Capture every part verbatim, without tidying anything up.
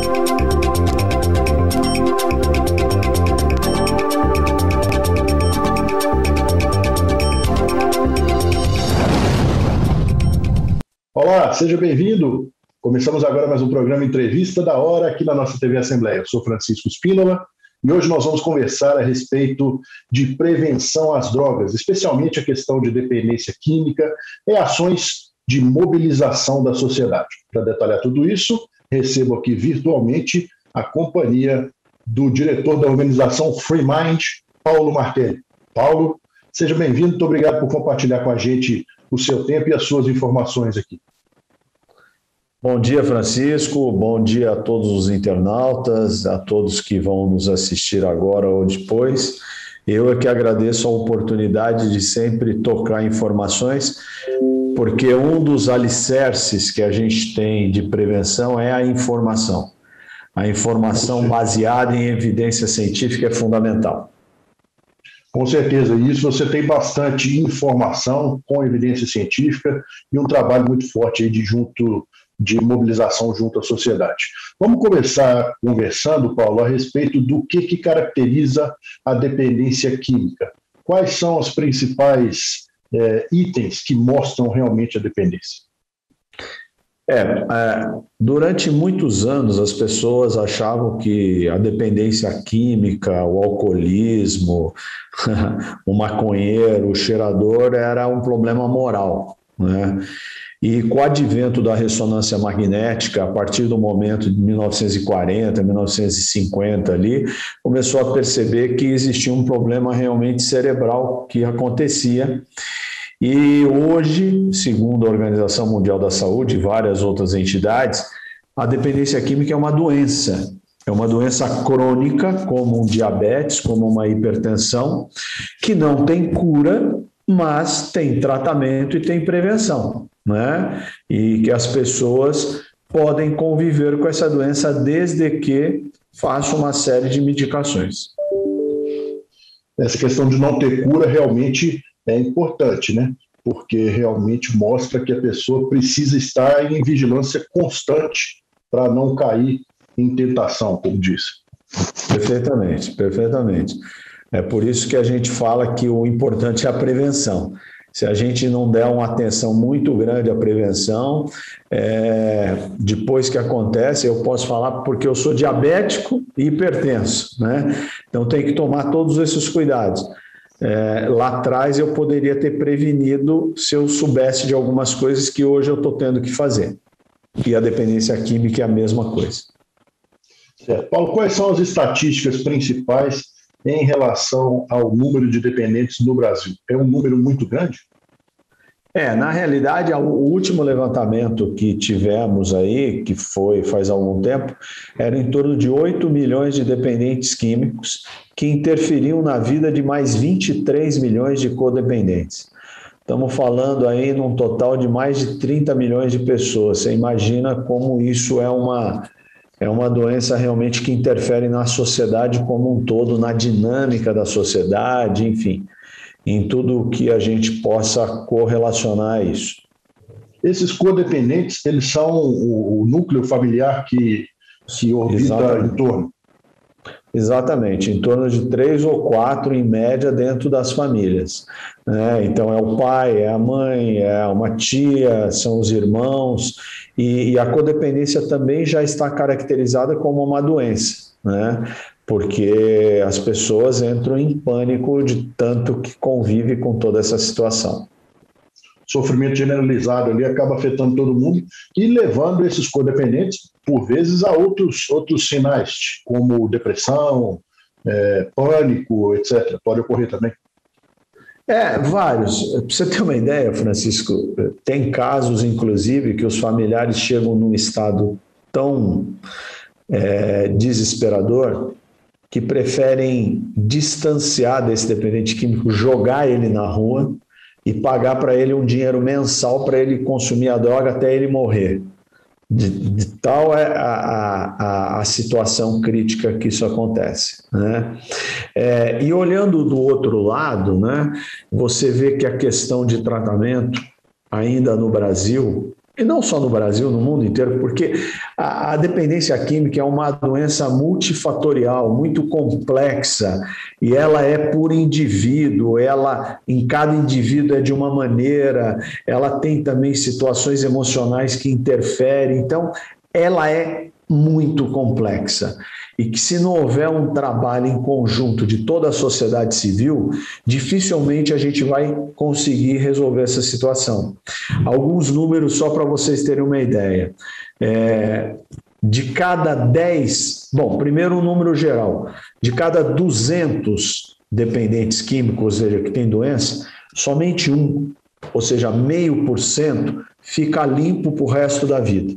Olá, seja bem-vindo. Começamos agora mais um programa Entrevista da Hora aqui na nossa T V Assembleia. Eu sou Francisco Spínola e hoje nós vamos conversar a respeito de prevenção às drogas, especialmente a questão de dependência química e ações de mobilização da sociedade. Para detalhar tudo isso, recebo aqui virtualmente a companhia do diretor da organização Free Mind, Paulo Martelli. Paulo, seja bem-vindo, muito obrigado por compartilhar com a gente o seu tempo e as suas informações aqui. Bom dia, Francisco, bom dia a todos os internautas, a todos que vão nos assistir agora ou depois. Eu é que agradeço a oportunidade de sempre tocar informações, porque um dos alicerces que a gente tem de prevenção é a informação. A informação baseada em evidência científica é fundamental. Com certeza, e isso você tem bastante informação com evidência científica e um trabalho muito forte aí de, junto, de mobilização junto à sociedade. Vamos começar conversando, Paulo, a respeito do que, que caracteriza a dependência química. Quais são os principais é, itens que mostram realmente a dependência? É, é, durante muitos anos as pessoas achavam que a dependência química, o alcoolismo, o maconheiro, o cheirador era um problema moral, né? E com o advento da ressonância magnética, a partir do momento de mil novecentos e quarenta, mil novecentos e cinquenta ali, começou a perceber que existia um problema realmente cerebral que acontecia. E hoje, segundo a Organização Mundial da Saúde e várias outras entidades, a dependência química é uma doença. É uma doença crônica, como um diabetes, como uma hipertensão, que não tem cura, mas tem tratamento e tem prevenção, né? E que as pessoas podem conviver com essa doença desde que façam uma série de medicações. Essa questão de não ter cura realmente é importante, né? Porque realmente mostra que a pessoa precisa estar em vigilância constante para não cair em tentação, como disse. Perfeitamente, perfeitamente. É por isso que a gente fala que o importante é a prevenção. Se a gente não der uma atenção muito grande à prevenção, é, depois que acontece, eu posso falar porque eu sou diabético e hipertenso, né? Então tem que tomar todos esses cuidados. É, lá atrás eu poderia ter prevenido se eu soubesse de algumas coisas que hoje eu estou tendo que fazer. E a dependência química é a mesma coisa. Certo. Paulo, quais são as estatísticas principais em relação ao número de dependentes no Brasil? É um número muito grande? É, na realidade, o último levantamento que tivemos aí, que foi faz algum tempo, era em torno de oito milhões de dependentes químicos que interferiam na vida de mais vinte e três milhões de codependentes. Estamos falando aí num total de mais de trinta milhões de pessoas. Você imagina como isso é uma, é uma doença realmente que interfere na sociedade como um todo, na dinâmica da sociedade, enfim, em tudo o que a gente possa correlacionar a isso. Esses codependentes, eles são o, o núcleo familiar que se orbita Exatamente. em torno? Exatamente, em torno de três ou quatro, em média, dentro das famílias, né? Então, é o pai, é a mãe, é uma tia, são os irmãos, e, e a codependência também já está caracterizada como uma doença, né? Porque as pessoas entram em pânico de tanto que convive com toda essa situação. Sofrimento generalizado ali acaba afetando todo mundo e levando esses codependentes, por vezes, a outros, outros sinais, como depressão, é, pânico, etcétera. Pode ocorrer também. É, vários. Para você ter uma ideia, Francisco, tem casos, inclusive, que os familiares chegam num estado tão é, desesperador que preferem distanciar desse dependente químico, jogar ele na rua e pagar para ele um dinheiro mensal para ele consumir a droga até ele morrer. De, de tal é a, a, a situação crítica que isso acontece, né? É, e olhando do outro lado, né, você vê que a questão de tratamento, ainda no Brasil, e não só no Brasil, no mundo inteiro, porque a, a dependência química é uma doença multifatorial, muito complexa, e ela é por indivíduo, ela, em cada indivíduo é de uma maneira, ela tem também situações emocionais que interferem, então ela é muito complexa. E que se não houver um trabalho em conjunto de toda a sociedade civil, dificilmente a gente vai conseguir resolver essa situação. Alguns números só para vocês terem uma ideia. É, de cada dez, bom, primeiro um número geral, de cada duzentos dependentes químicos, ou seja, que tem doença, somente um, ou seja, meio por cento, fica limpo para o resto da vida.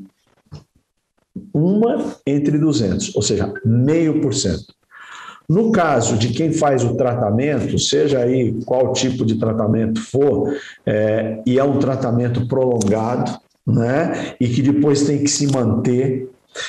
Uma entre duzentos, ou seja, meio por cento. No caso de quem faz o tratamento, seja aí qual tipo de tratamento for, é, e é um tratamento prolongado, né, e que depois tem que se manter,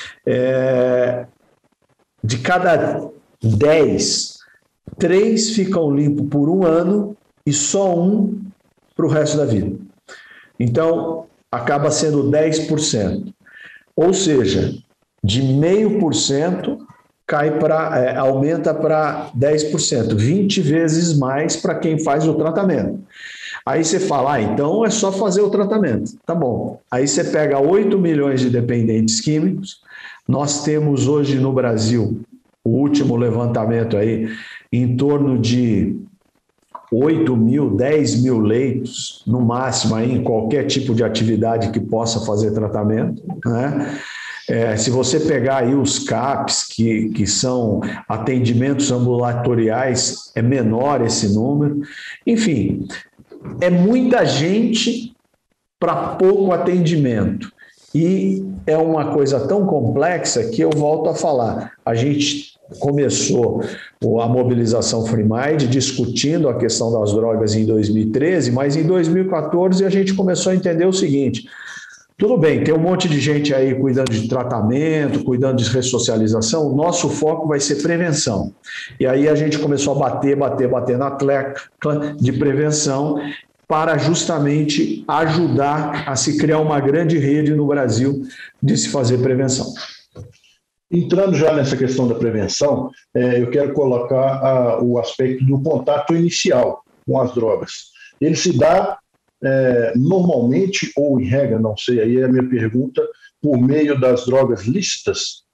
é, de cada dez, três ficam limpos por um ano e só um para o resto da vida. Então, acaba sendo dez por cento. Ou seja, de meio por cento cai para, é, aumenta para dez por cento, vinte vezes mais para quem faz o tratamento. Aí você fala, ah, então é só fazer o tratamento. Tá bom. Aí você pega oito milhões de dependentes químicos, nós temos hoje no Brasil, o último levantamento aí, em torno de oito mil, dez mil leitos, no máximo, aí, em qualquer tipo de atividade que possa fazer tratamento, né? É, se você pegar aí os CAPs, que, que são atendimentos ambulatoriais, é menor esse número. Enfim, é muita gente para pouco atendimento. E é uma coisa tão complexa que eu volto a falar. A gente começou a mobilização Free Mind discutindo a questão das drogas em dois mil e treze, mas em dois mil e quatorze a gente começou a entender o seguinte: tudo bem, tem um monte de gente aí cuidando de tratamento, cuidando de ressocialização, o nosso foco vai ser prevenção. E aí a gente começou a bater, bater, bater na tecla de prevenção para justamente ajudar a se criar uma grande rede no Brasil de se fazer prevenção. Entrando já nessa questão da prevenção, é, eu quero colocar a, o aspecto do contato inicial com as drogas. Ele se dá é, normalmente, ou em regra, não sei, aí é a minha pergunta, por meio das drogas lícitas?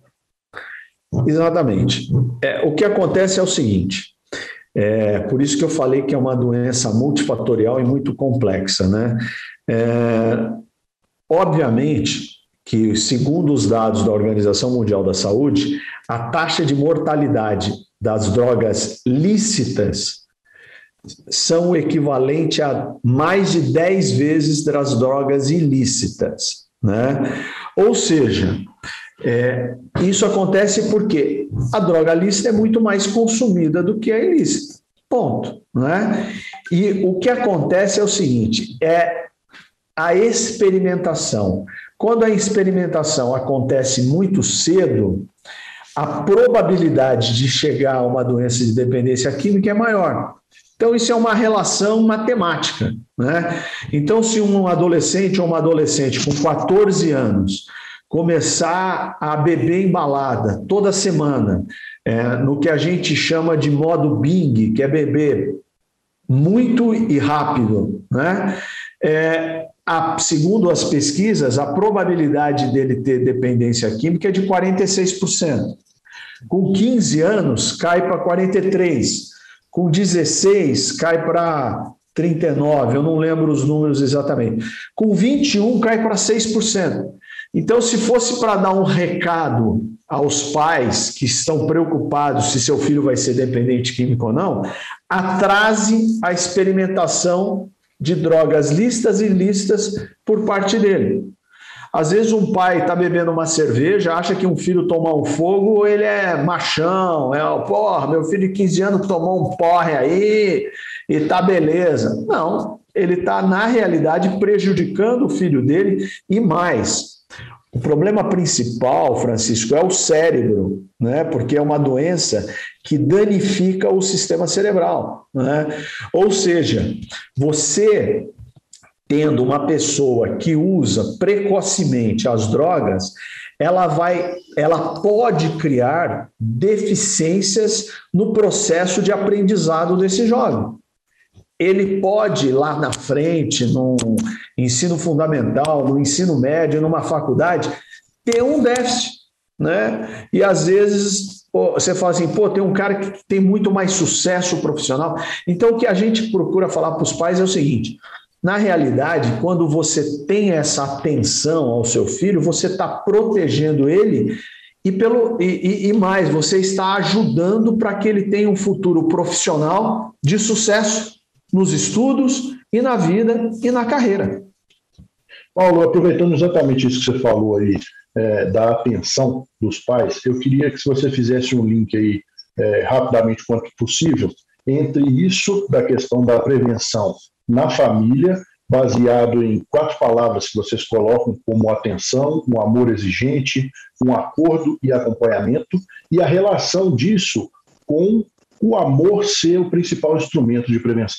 Exatamente. É, o que acontece é o seguinte, é, por isso que eu falei que é uma doença multifatorial e muito complexa, né? É, obviamente que, segundo os dados da Organização Mundial da Saúde, a taxa de mortalidade das drogas lícitas são o equivalente a mais de dez vezes das drogas ilícitas, né? Ou seja, é, isso acontece porque a droga lícita é muito mais consumida do que a ilícita, ponto, né? E o que acontece é o seguinte, é a experimentação. Quando a experimentação acontece muito cedo, a probabilidade de chegar a uma doença de dependência química é maior. Então, isso é uma relação matemática, né? Então, se um adolescente ou uma adolescente com quatorze anos começar a beber em balada toda semana, é, no que a gente chama de modo Bing, que é beber muito e rápido, né? É, a, segundo as pesquisas, a probabilidade dele ter dependência química é de quarenta e seis por cento. Com quinze anos, cai para quarenta e três por cento. Com dezesseis, cai para trinta e nove por cento. Eu não lembro os números exatamente. Com vinte e um, cai para seis por cento. Então, se fosse para dar um recado aos pais que estão preocupados se seu filho vai ser dependente químico ou não, atrase a experimentação de drogas lícitas e ilícitas por parte dele. Às vezes um pai está bebendo uma cerveja, acha que um filho tomar um fogo, ele é machão, é, porra, meu filho de quinze anos tomou um porre aí e tá beleza. Não, ele está, na realidade, prejudicando o filho dele e mais. O problema principal, Francisco, é o cérebro, né? Porque é uma doença que danifica o sistema cerebral, né? Ou seja, você tendo uma pessoa que usa precocemente as drogas, ela vai, ela pode criar deficiências no processo de aprendizado desse jovem. Ele pode, lá na frente, no ensino fundamental, no ensino médio, numa faculdade, ter um déficit, né? E às vezes pô, você fala assim, pô, tem um cara que tem muito mais sucesso profissional. Então o que a gente procura falar para os pais é o seguinte: na realidade, quando você tem essa atenção ao seu filho, você está protegendo ele e, pelo, e, e mais, você está ajudando para que ele tenha um futuro profissional de sucesso nos estudos e na vida e na carreira. Paulo, aproveitando exatamente isso que você falou aí, é, da atenção dos pais, eu queria que você fizesse um link aí, é, rapidamente quanto possível, entre isso da questão da prevenção na família, baseado em quatro palavras que vocês colocam como atenção, um amor exigente, um acordo e acompanhamento, e a relação disso com o amor ser o principal instrumento de prevenção.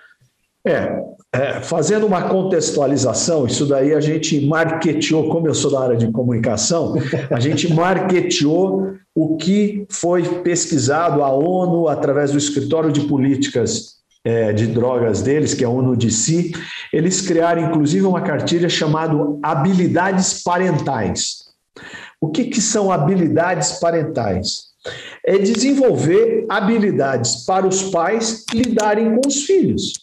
É, é, fazendo uma contextualização, isso daí a gente marketeou, como eu sou da área de comunicação, a gente marketeou o que foi pesquisado, a ONU, através do Escritório de Políticas é, de Drogas deles, que é a ONU D C, eles criaram inclusive uma cartilha chamada Habilidades Parentais. O que, que são habilidades parentais? É desenvolver habilidades para os pais lidarem com os filhos.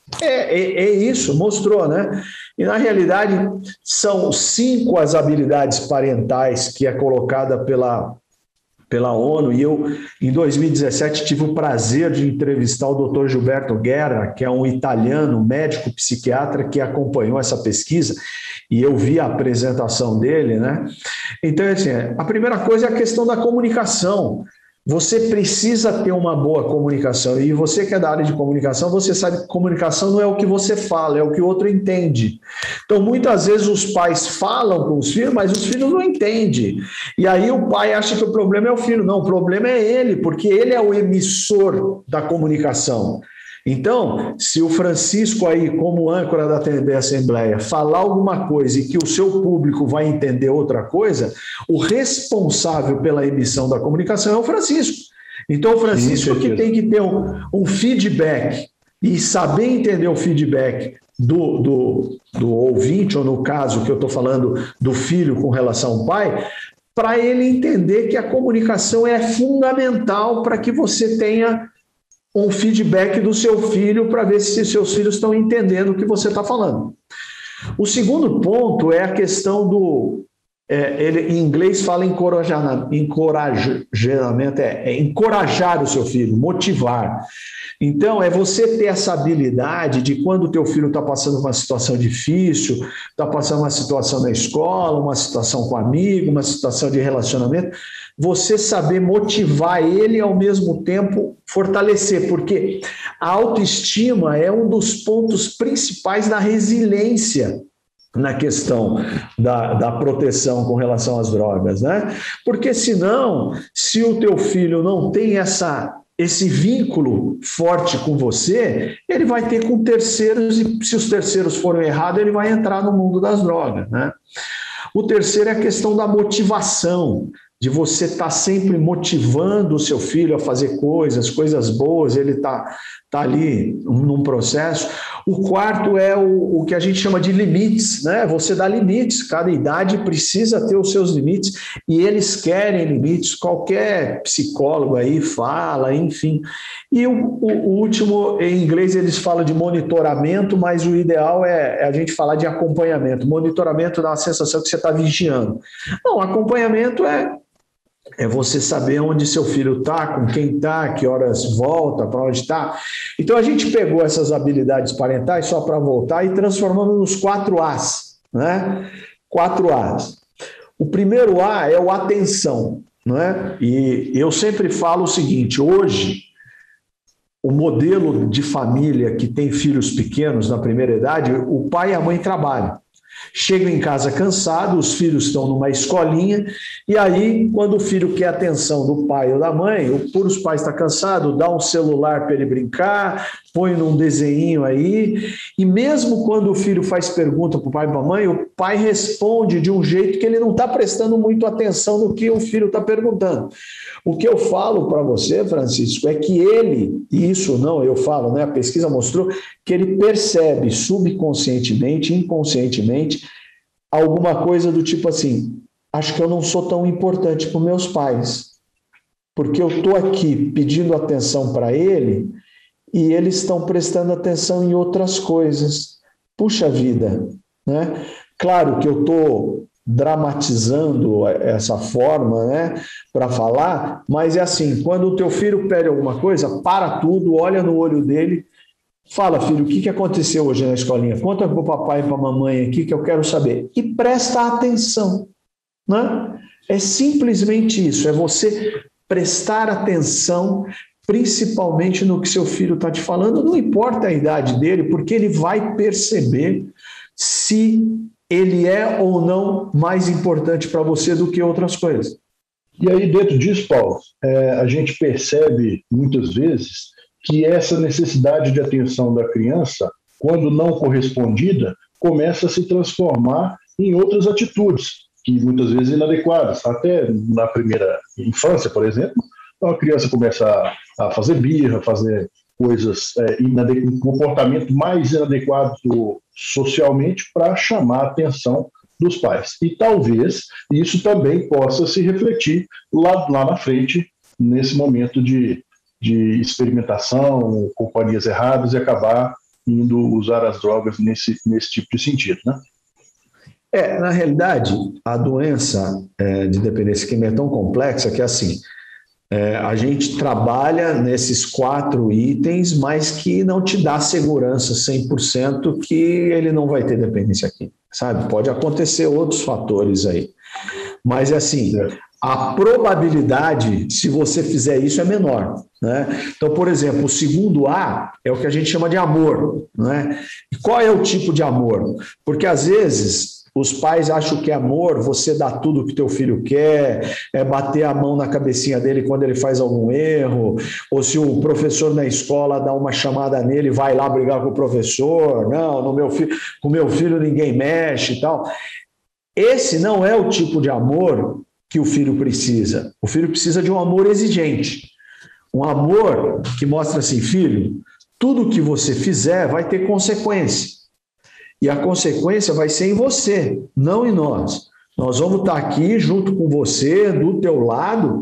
É, é, é isso, mostrou, né? E na realidade são cinco as habilidades parentais que é colocada pela, pela ONU, e eu em dois mil e dezessete tive o prazer de entrevistar o doutor Gilberto Guerra, que é um italiano, médico psiquiatra que acompanhou essa pesquisa, e eu vi a apresentação dele, né? Então, assim, a primeira coisa é a questão da comunicação. Você precisa ter uma boa comunicação, e você que é da área de comunicação, você sabe que comunicação não é o que você fala, é o que o outro entende. Então, muitas vezes os pais falam com os filhos, mas os filhos não entendem. E aí o pai acha que o problema é o filho. Não, o problema é ele, porque ele é o emissor da comunicação. Então, se o Francisco aí, como âncora da T V Assembleia, falar alguma coisa e que o seu público vai entender outra coisa, o responsável pela emissão da comunicação é o Francisco. Então, o Francisco Sim, que tem que ter um, um feedback e saber entender o feedback do, do, do ouvinte, ou no caso que eu estou falando do filho com relação ao pai, para ele entender que a comunicação é fundamental para que você tenha um feedback do seu filho para ver se seus filhos estão entendendo o que você está falando. O segundo ponto é a questão do... É, ele, em inglês fala encorajamento, encorajamento é, é encorajar o seu filho, motivar. Então, é você ter essa habilidade de quando o teu filho está passando uma situação difícil, está passando uma situação na escola, uma situação com amigo, uma situação de relacionamento, você saber motivar ele e, ao mesmo tempo, fortalecer, porque a autoestima é um dos pontos principais da resiliência na questão da, da proteção com relação às drogas, né? Porque senão, se o teu filho não tem essa, esse vínculo forte com você, ele vai ter com terceiros, e se os terceiros forem errados, ele vai entrar no mundo das drogas, né? O terceiro é a questão da motivação, de você estar sempre motivando o seu filho a fazer coisas, coisas boas, ele está tá ali num processo. O quarto é o, o que a gente chama de limites, né? Você dá limites, cada idade precisa ter os seus limites, e eles querem limites, qualquer psicólogo aí fala, enfim. E o, o, o último, em inglês eles falam de monitoramento, mas o ideal é, é a gente falar de acompanhamento. Monitoramento dá a sensação que você está vigiando. Não, acompanhamento é É você saber onde seu filho está, com quem está, que horas volta, para onde está. Então, a gente pegou essas habilidades parentais, só para voltar, e transformamos nos quatro As, né? Quatro As. O primeiro A é o atenção, né? E eu sempre falo o seguinte, hoje, o modelo de família que tem filhos pequenos na primeira idade, o pai e a mãe trabalham. Chegam em casa cansado, os filhos estão numa escolinha, e aí, quando o filho quer a atenção do pai ou da mãe, ou por os pais estar cansado, dá um celular para ele brincar, põe num desenho aí, e mesmo quando o filho faz pergunta para o pai e para a mãe, o pai responde de um jeito que ele não está prestando muito atenção no que o filho está perguntando. O que eu falo para você, Francisco, é que ele, e isso não eu falo, né? A pesquisa mostrou que ele percebe subconscientemente, inconscientemente, alguma coisa do tipo assim, acho que eu não sou tão importante para os meus pais, porque eu estou aqui pedindo atenção para ele e eles estão prestando atenção em outras coisas. Puxa vida, né? Claro que eu estou dramatizando essa forma, né, para falar, mas é assim, quando o teu filho pede alguma coisa, para tudo, olha no olho dele, fala, filho, o que que aconteceu hoje na escolinha? Conta para o papai e para a mamãe aqui que eu quero saber. E presta atenção, né? É simplesmente isso, é você prestar atenção principalmente no que seu filho está te falando, não importa a idade dele, porque ele vai perceber se ele é ou não mais importante para você do que outras coisas. E aí, dentro disso, Paulo, é, a gente percebe muitas vezes que essa necessidade de atenção da criança, quando não correspondida, começa a se transformar em outras atitudes, que muitas vezes inadequadas. Até na primeira infância, por exemplo, a criança começa a, a fazer birra, fazer coisas, é, um comportamento mais inadequado socialmente para chamar a atenção dos pais. E talvez isso também possa se refletir lá, lá na frente, nesse momento de, de experimentação, companhias erradas e acabar indo usar as drogas nesse, nesse tipo de sentido, né? É, na realidade, a doença é, de dependência química é tão complexa que, assim, É, a gente trabalha nesses quatro itens, mas que não te dá segurança cem por cento que ele não vai ter dependência química, sabe? Pode acontecer outros fatores aí. Mas, assim, a probabilidade, se você fizer isso, é menor, né? Então, por exemplo, o segundo A é o que a gente chama de amor, né? E qual é o tipo de amor? Porque, às vezes, os pais acham que é amor, você dá tudo o que teu filho quer, é bater a mão na cabecinha dele quando ele faz algum erro, ou se o professor na escola dá uma chamada nele, vai lá brigar com o professor, não, no meu filho, com o meu filho ninguém mexe e tal. Esse não é o tipo de amor que o filho precisa. O filho precisa de um amor exigente, um amor que mostra assim, filho, tudo que você fizer vai ter consequência. E a consequência vai ser em você, não em nós. Nós vamos estar aqui junto com você, do teu lado,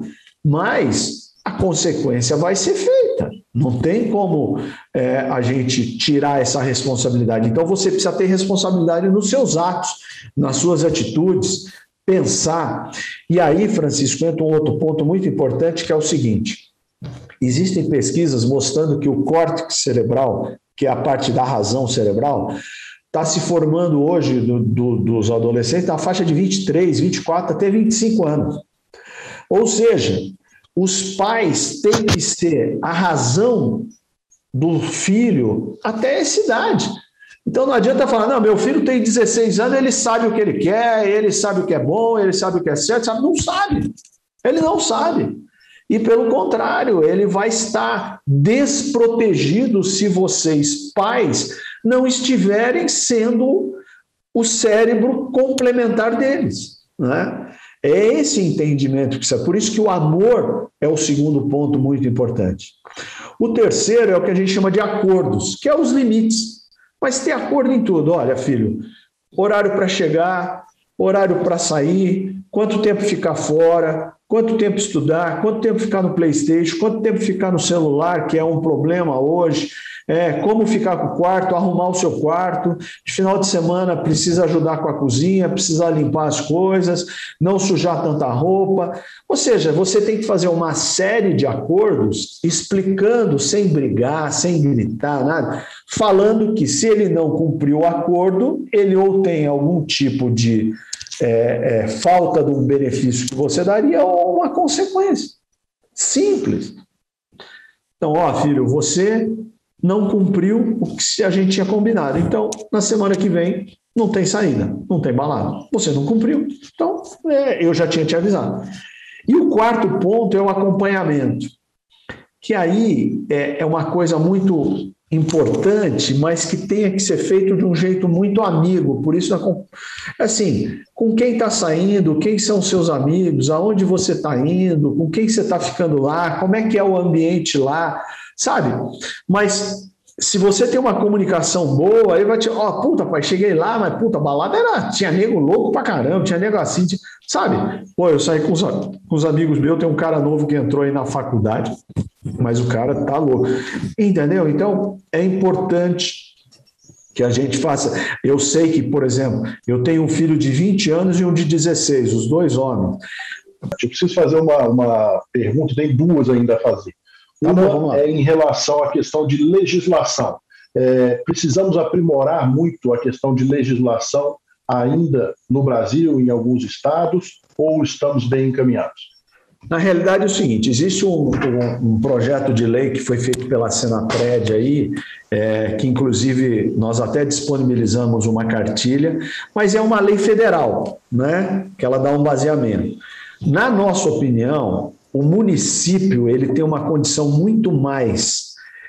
mas a consequência vai ser feita. Não tem como é, a gente tirar essa responsabilidade. Então você precisa ter responsabilidade nos seus atos, nas suas atitudes, pensar. E aí, Francisco, entra um outro ponto muito importante, que é o seguinte. Existem pesquisas mostrando que o córtex cerebral, que é a parte da razão cerebral, está se formando hoje do, do, dos adolescentes na faixa de vinte e três, vinte e quatro até vinte e cinco anos. Ou seja, os pais têm que ser a razão do filho até essa idade. Então não adianta falar, não, meu filho tem dezesseis anos, ele sabe o que ele quer, ele sabe o que é bom, ele sabe o que é certo, sabe? Não sabe. Ele não sabe. E, pelo contrário, ele vai estar desprotegido se vocês, pais, não estiverem sendo o cérebro complementar deles, né? É esse entendimento que é por isso que o amor é o segundo ponto muito importante. O terceiro é o que a gente chama de acordos, que é os limites. Mas tem acordo em tudo. Olha, filho, horário para chegar, horário para sair, quanto tempo ficar fora, quanto tempo estudar, quanto tempo ficar no PlayStation, quanto tempo ficar no celular, que é um problema hoje, é, como ficar com o quarto, arrumar o seu quarto, de final de semana precisa ajudar com a cozinha, precisa limpar as coisas, não sujar tanta roupa. Ou seja, você tem que fazer uma série de acordos explicando, sem brigar, sem gritar, nada, falando que se ele não cumprir o acordo, ele ou tem algum tipo de É, é, falta de um benefício que você daria ou uma consequência. Simples. Então, ó, filho, você não cumpriu o que a gente tinha combinado. Então, na semana que vem, não tem saída, não tem balada. Você não cumpriu, então é, eu já tinha te avisado. E o quarto ponto é o acompanhamento, que aí é, é uma coisa muito importante, mas que tenha que ser feito de um jeito muito amigo. Por isso, assim, com quem está saindo, quem são seus amigos, aonde você está indo, com quem você está ficando lá, como é que é o ambiente lá, sabe? Mas se você tem uma comunicação boa, aí vai te... Ó, oh, puta, pai, cheguei lá, mas puta, a balada era... Tinha nego louco pra caramba, tinha nego assim, tinha... sabe? Pô, eu saí com os, com os amigos meus, tem um cara novo que entrou aí na faculdade, mas o cara tá louco. Entendeu? Então, é importante que a gente faça... Eu sei que, por exemplo, eu tenho um filho de vinte anos e um de dezesseis, os dois homens. Eu preciso fazer uma, uma pergunta, tem duas ainda a fazer. Uma tá é em relação à questão de legislação. É, precisamos aprimorar muito a questão de legislação ainda no Brasil, em alguns estados, ou estamos bem encaminhados? Na realidade é o seguinte, existe um, um, um projeto de lei que foi feito pela Senapred aí, é, que inclusive nós até disponibilizamos uma cartilha, mas é uma lei federal, né, que ela dá um baseamento. Na nossa opinião, o município ele tem uma condição muito mais,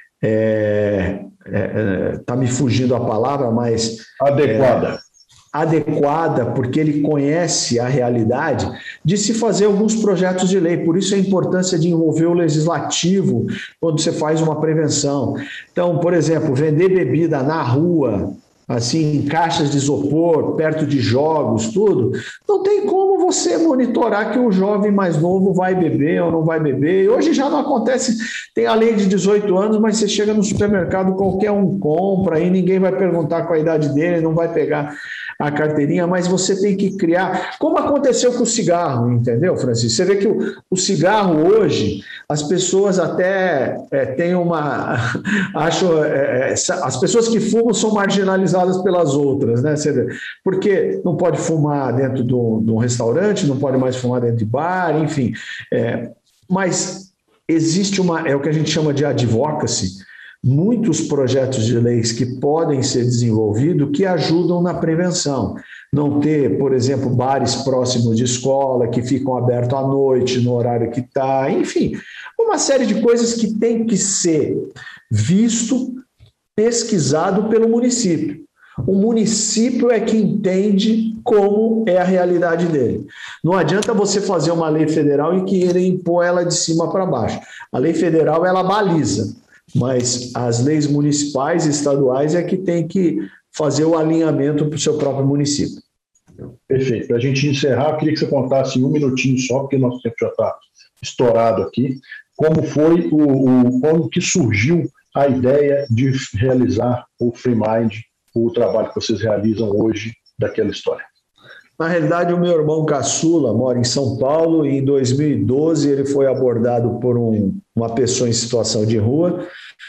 é, é, tá me fugindo a palavra, mas... Adequada. É, adequada, porque ele conhece a realidade de se fazer alguns projetos de lei. Por isso a importância de envolver o legislativo quando você faz uma prevenção. Então, por exemplo, vender bebida na rua, assim, em caixas de isopor, perto de jogos, tudo, não tem como você monitorar que o jovem mais novo vai beber ou não vai beber. Hoje já não acontece, tem a lei de dezoito anos, mas você chega no supermercado, qualquer um compra, e ninguém vai perguntar qual a idade dele, não vai pegar a carteirinha, mas você tem que criar, como aconteceu com o cigarro, entendeu, Francisco? Você vê que o, o cigarro hoje, as pessoas até é, têm uma, acho, é, as pessoas que fumam são marginalizadas pelas outras, né? Você vê, porque não pode fumar dentro de um, de um restaurante, não pode mais fumar dentro de bar, enfim, é, mas existe uma, é o que a gente chama de advocacy, muitos projetos de leis que podem ser desenvolvidos que ajudam na prevenção. Não ter, por exemplo, bares próximos de escola que ficam abertos à noite, no horário que está, enfim, uma série de coisas que tem que ser visto, pesquisado pelo município. O município é que entende como é a realidade dele. Não adianta você fazer uma lei federal e querer impor ela de cima para baixo. A lei federal, ela baliza, mas as leis municipais e estaduais é que tem que fazer o alinhamento para o seu próprio município. Perfeito. Para a gente encerrar, eu queria que você contasse em um minutinho só, porque nosso tempo já está estourado aqui, como foi o, o como que surgiu a ideia de realizar o Free Mind, o trabalho que vocês realizam hoje daquela história. Na realidade, o meu irmão caçula mora em São Paulo e em dois mil e doze ele foi abordado por um, uma pessoa em situação de rua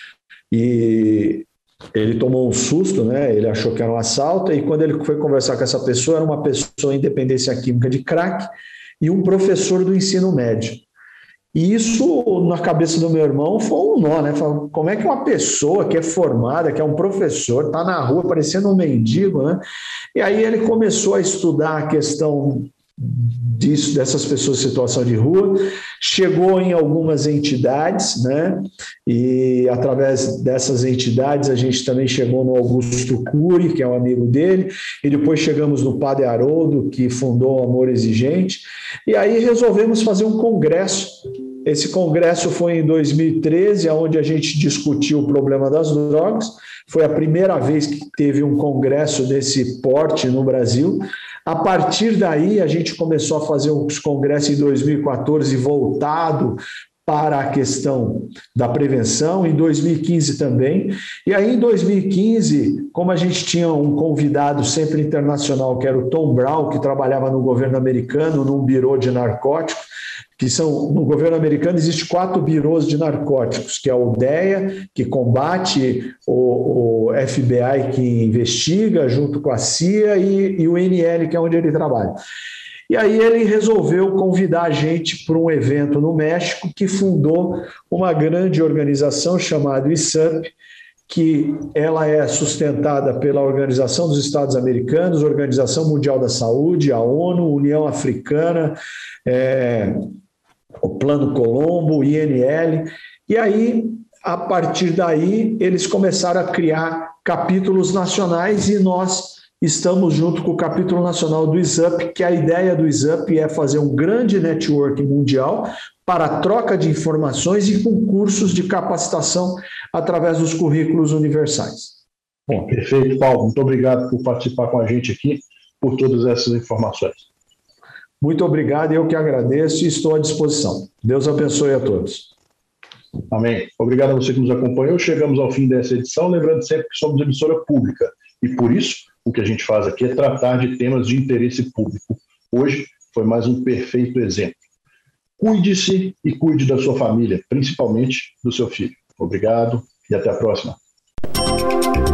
e ele tomou um susto, né? Ele achou que era um assalto e quando ele foi conversar com essa pessoa, era uma pessoa em dependência química de crack e um professor do ensino médio. E isso, na cabeça do meu irmão, foi um nó, né? Falei, como é que uma pessoa que é formada, que é um professor, está na rua parecendo um mendigo, né? E aí ele começou a estudar a questão disso, dessas pessoas em situação de rua, chegou em algumas entidades, né? E através dessas entidades a gente também chegou no Augusto Cury, que é um amigo dele, e depois chegamos no Padre Haroldo, que fundou o Amor Exigente, e aí resolvemos fazer um congresso. Esse congresso foi em dois mil e treze, onde a gente discutiu o problema das drogas. Foi a primeira vez que teve um congresso desse porte no Brasil. A partir daí, a gente começou a fazer os congressos em dois mil e quatorze voltado para a questão da prevenção, em dois mil e quinze também. E aí, em dois mil e quinze, como a gente tinha um convidado sempre internacional, que era o Tom Brown, que trabalhava no governo americano, num birô de narcóticos, que são, no governo americano existe quatro birôs de narcóticos, que é o D E A, que combate, o, o F B I, que investiga, junto com a C I A, e, e o N L, que é onde ele trabalha. E aí ele resolveu convidar a gente para um evento no México, que fundou uma grande organização chamada I S U P, que ela é sustentada pela Organização dos Estados Americanos, Organização Mundial da Saúde, a ONU, União Africana, é, o Plano Colombo, o I N L, e aí, a partir daí, eles começaram a criar capítulos nacionais e nós estamos junto com o capítulo nacional do I S U P, que a ideia do I S U P é fazer um grande network mundial para a troca de informações e concursos de capacitação através dos currículos universais. Bom, perfeito, Paulo. Muito obrigado por participar com a gente aqui, por todas essas informações. Muito obrigado, eu que agradeço e estou à disposição. Deus abençoe a todos. Amém. Obrigado a você que nos acompanhou. Chegamos ao fim dessa edição, lembrando sempre que somos emissora pública e, por isso, o que a gente faz aqui é tratar de temas de interesse público. Hoje foi mais um perfeito exemplo. Cuide-se e cuide da sua família, principalmente do seu filho. Obrigado e até a próxima.